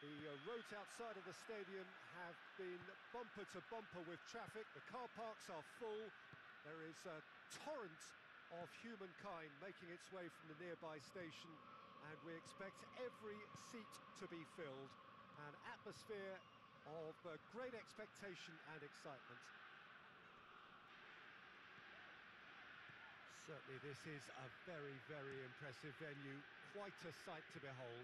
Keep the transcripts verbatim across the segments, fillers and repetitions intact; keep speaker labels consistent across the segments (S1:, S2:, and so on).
S1: The uh, roads outside of the stadium have been bumper to bumper with traffic. The car parks are full. There is a torrent of humankind making its way from the nearby station, and we expect every seat to be filled. An atmosphere of uh, great expectation and excitement. Certainly this is a very, very impressive venue. Quite a sight to behold.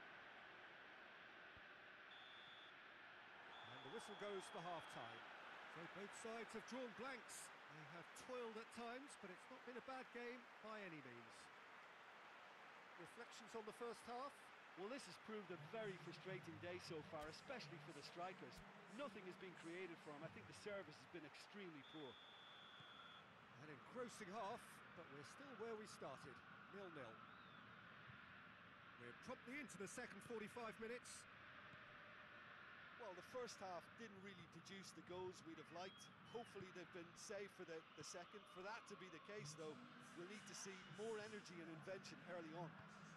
S1: And the whistle goes for half-time. So both sides have drawn blanks. They have toiled at times, but it's not been a bad game by any means. Reflections on the first half?
S2: Well, this has proved a very frustrating day so far, especially for the strikers. Nothing has been created for them. I think the service has been extremely poor.
S1: An engrossing half, but we're still where we started, nil nil. We're promptly into the second forty-five minutes.
S3: Well, the first half didn't really produce the goals we'd have liked. Hopefully they've been saved for the, the second. For that to be the case, though, we'll need to see more energy and invention early on.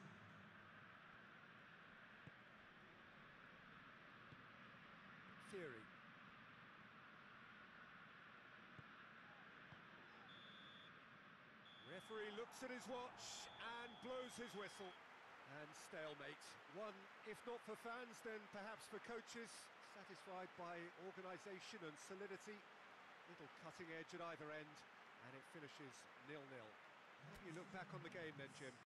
S1: Theory. Referee looks at his watch and blows his whistle. And stalemate. One, if not for fans, then perhaps for coaches, satisfied by organisation and solidity. Little cutting edge at either end, and it finishes nil nil. How do you look back on the game then, Jim?